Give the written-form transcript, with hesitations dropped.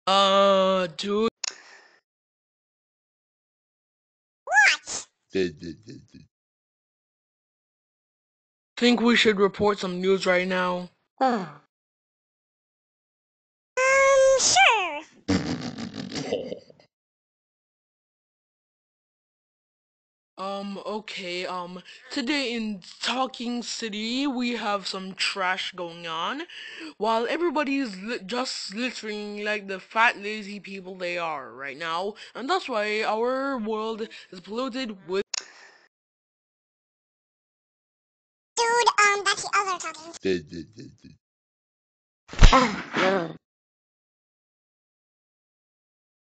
Dude. What? Think we should report some news right now? Sure. Okay, today in Talking City, we have some trash going on, while everybody's just littering like the fat, lazy people they are right now, and that's why our world is polluted with. Dude, that's the other talking.